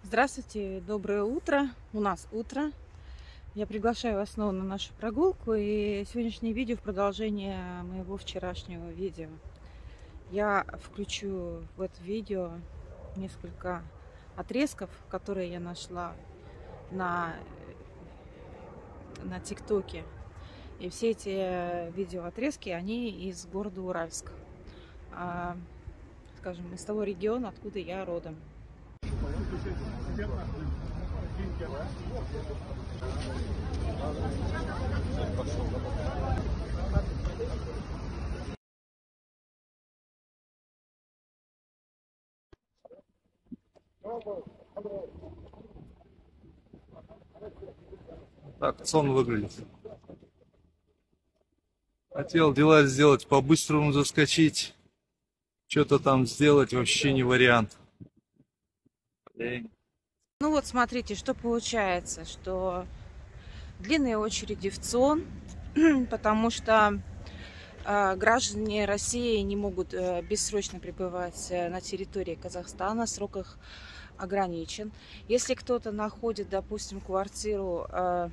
Здравствуйте, доброе утро. У нас утро. Я приглашаю вас снова на нашу прогулку. И сегодняшнее видео в продолжение моего вчерашнего видео. Я включу в это видео несколько отрезков, которые я нашла на ТикТоке. И все эти видеоотрезки, они из города Уральск. Скажем, из того региона, откуда я родом. Так сон выглядит. Хотел дела сделать, по-быстрому заскочить. Что-то там сделать вообще не вариант. Блин. Ну вот смотрите, что получается, что длинные очереди в ЦОН, потому что граждане России не могут бессрочно пребывать на территории Казахстана, срок их ограничен. Если кто-то находит, допустим, квартиру,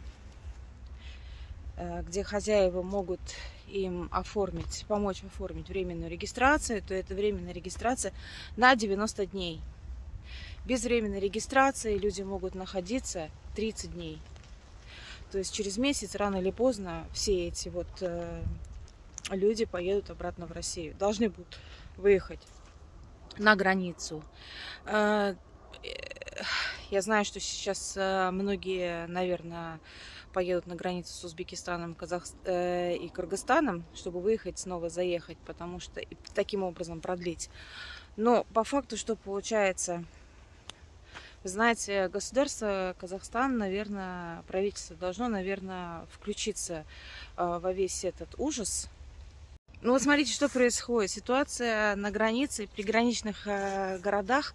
где хозяева могут им помочь оформить временную регистрацию, то это временная регистрация на 90 дней. Без временной регистрации люди могут находиться 30 дней. То есть через месяц, рано или поздно, все эти люди поедут обратно в Россию. Должны будут выехать на границу. Я знаю, что сейчас многие, наверное, поедут на границу с Узбекистаном и Кыргызстаном, чтобы выехать, снова заехать, потому что и таким образом продлить. Но по факту, что получается, вы знаете, государство Казахстан, наверное, правительство должно, наверное, включиться во весь этот ужас. Ну вот смотрите, что происходит. Ситуация на границе, приграничных городах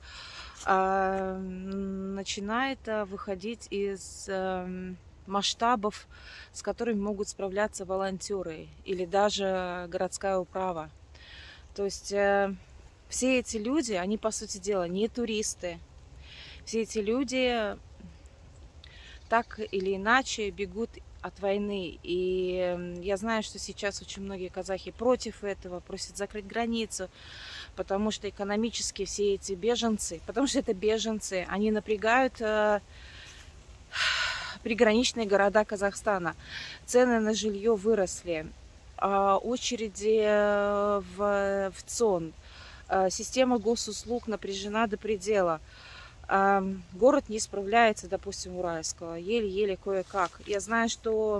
начинает выходить из масштабов, с которыми могут справляться волонтеры или даже городская управа. То есть все эти люди, они, по сути дела, не туристы. Все эти люди так или иначе бегут от войны. И я знаю, что сейчас очень многие казахи против этого, просят закрыть границу, потому что экономически все эти беженцы, потому что это беженцы, они напрягают приграничные города Казахстана. Цены на жилье выросли, очереди в ЦОН, система госуслуг напряжена до предела. Город не справляется, допустим, Уральского, еле-еле кое-как. Я знаю, что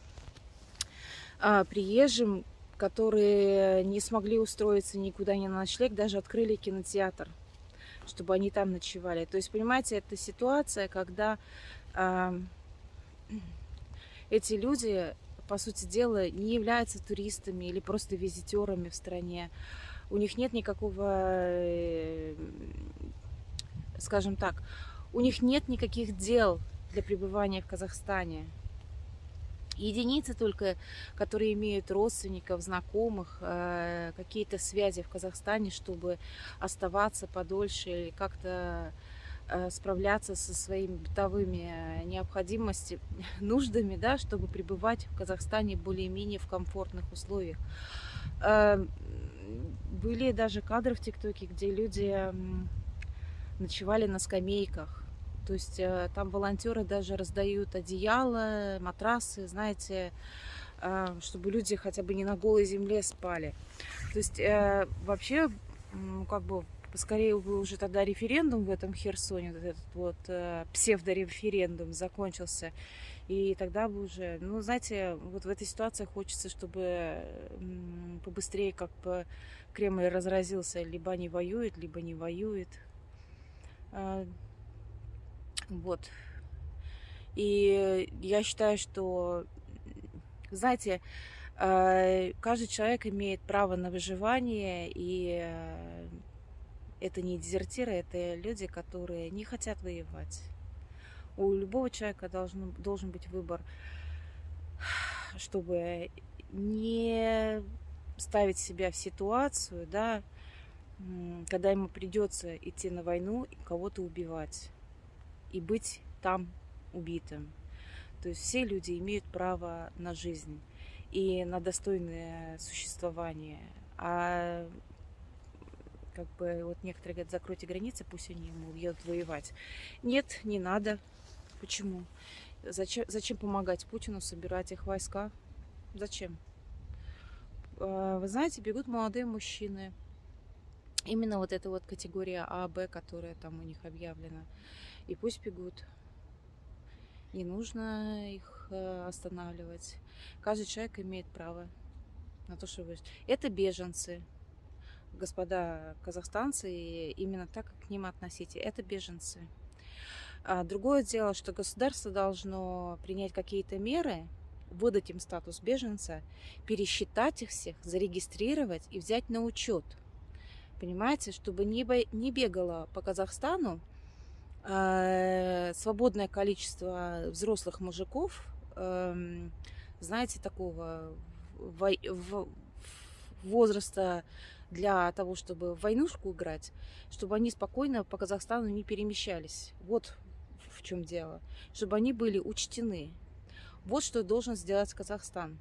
приезжим, которые не смогли устроиться никуда ни на ночлег, даже открыли кинотеатр, чтобы они там ночевали. То есть, понимаете, это ситуация, когда эти люди, по сути дела, не являются туристами или просто визитерами в стране. У них нет никакого, скажем так, у них нет никаких дел для пребывания в Казахстане. Единицы только, которые имеют родственников, знакомых, какие-то связи в Казахстане, чтобы оставаться подольше или как-то справляться со своими бытовыми необходимостями, нуждами, да, чтобы пребывать в Казахстане более-менее в комфортных условиях. Были даже кадры в ТикТоке, где люди ночевали на скамейках. То есть там волонтеры даже раздают одеяла, матрасы, знаете, чтобы люди хотя бы не на голой земле спали. То есть вообще, как бы, поскорее бы уже тогда референдум в этом Херсоне, вот этот псевдореферендум закончился. И тогда бы уже, ну, знаете, вот в этой ситуации хочется, чтобы побыстрее как бы Кремль разразился. Либо они воюют, либо не воюют. Вот. И я считаю, что, знаете, каждый человек имеет право на выживание, и это не дезертиры, это люди, которые не хотят воевать. У любого человека должен быть выбор, чтобы не ставить себя в ситуацию, да, когда ему придется идти на войну и кого-то убивать. и быть там убитым. То есть все люди имеют право на жизнь и на достойное существование. А как бы вот некоторые говорят, закройте границы, пусть они ему едут воевать. Нет, не надо. Почему? Зачем помогать Путину собирать их войска? Зачем? Вы знаете, бегут молодые мужчины. Именно вот эта вот категория А, Б, которая там у них объявлена. И пусть бегут. Не нужно их останавливать. Каждый человек имеет право на то, что вы... Это беженцы. Господа казахстанцы, и именно так, как к ним относитесь. Это беженцы. А другое дело, что государство должно принять какие-то меры, выдать им статус беженца, пересчитать их всех, зарегистрировать и взять на учет. Понимаете, чтобы не бегало по Казахстану свободное количество взрослых мужиков, знаете, такого возраста для того, чтобы в войнушку играть, чтобы они спокойно по Казахстану не перемещались. Вот в чем дело. Чтобы они были учтены. Вот что должен сделать Казахстан.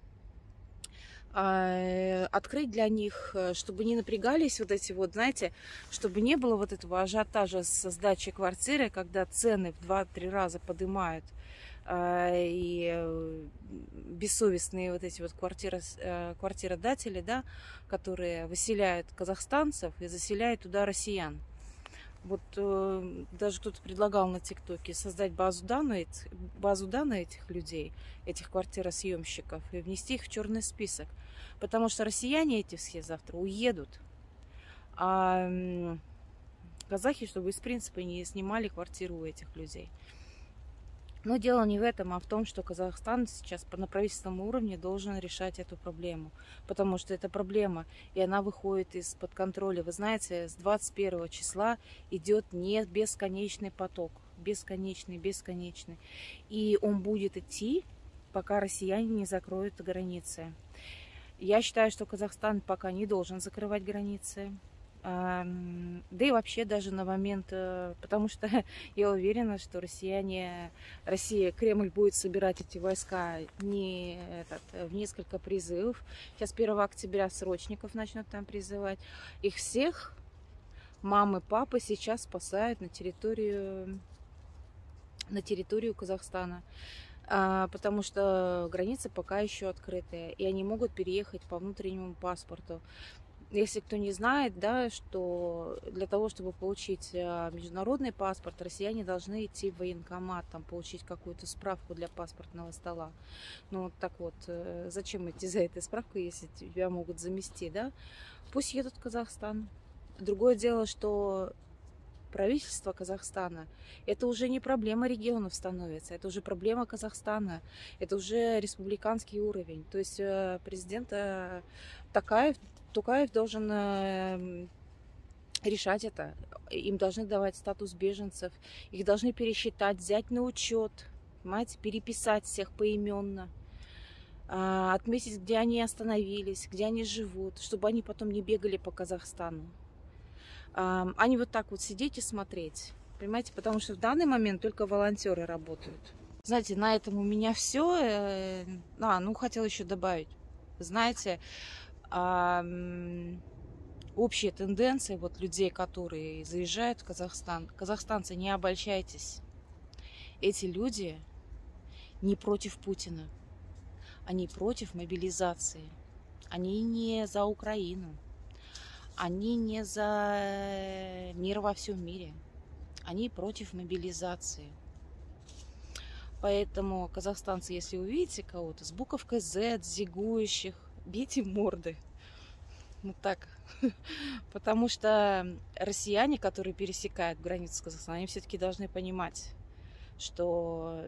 Открыть для них, чтобы не напрягались вот эти вот, знаете, чтобы не было вот этого ажиотажа со сдачей квартиры, когда цены в 2-3 раза поднимают, и бессовестные вот эти вот квартиродатели, да, которые выселяют казахстанцев и заселяют туда россиян. Вот даже кто-то предлагал на ТикТоке создать базу данных этих людей, этих квартиросъемщиков, и внести их в черный список. Потому что россияне эти все завтра уедут. А казахи, чтобы из принципа не снимали квартиру у этих людей. Но дело не в этом, а в том, что Казахстан сейчас на правительственном уровне должен решать эту проблему. Потому что это проблема, и она выходит из-под контроля. Вы знаете, с 21 числа идет не бесконечный поток. Бесконечный. И он будет идти, пока россияне не закроют границы. Я считаю, что Казахстан пока не должен закрывать границы. Да и вообще даже на момент, потому что я уверена, что Россия, Кремль будет собирать эти войска в несколько призывов. Сейчас 1 октября срочников начнут там призывать. Их всех мамы, папы сейчас спасают на территорию Казахстана. Потому что границы пока еще открытые, и они могут переехать по внутреннему паспорту. Если кто не знает, да, что для того, чтобы получить международный паспорт, россияне должны идти в военкомат, там, получить какую-то справку для паспортного стола. Ну, вот так вот, зачем идти за этой справкой, если тебя могут замести, да? Пусть едут в Казахстан. Другое дело, что правительство Казахстана, это уже не проблема регионов становится, это уже проблема Казахстана, это уже республиканский уровень. То есть президент Токаев должен решать это. Им должны давать статус беженцев, их должны пересчитать, взять на учет, понимаете, переписать всех поименно, отметить, где они остановились, где они живут, чтобы они потом не бегали по Казахстану. А не вот так вот сидеть и смотреть, понимаете, потому что в данный момент только волонтеры работают. Знаете, на этом у меня все. Хотела еще добавить. Знаете, общие тенденции вот людей, которые заезжают в Казахстан. Казахстанцы, не обольщайтесь. Эти люди не против Путина. Они против мобилизации. Они не за Украину. Они не за мир во всем мире. Они против мобилизации. Поэтому, казахстанцы, если увидите кого-то с буковкой Z, зигующих, бейте морды. Ну так. Потому что россияне, которые пересекают границу с Казахстаном, они все-таки должны понимать, что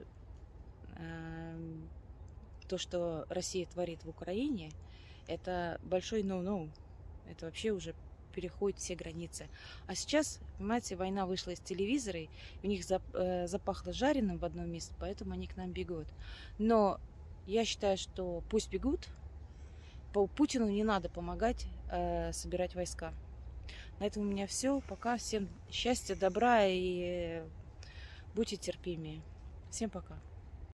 то, что Россия творит в Украине, это большой no-no. Это вообще уже переходит все границы. А сейчас, понимаете, война вышла из телевизора, и у них запахло жареным в одном месте, поэтому они к нам бегут. Но я считаю, что пусть бегут. По Путину не надо помогать собирать войска. На этом у меня все. Пока. Всем счастья, добра и Будьте терпимее. Всем пока.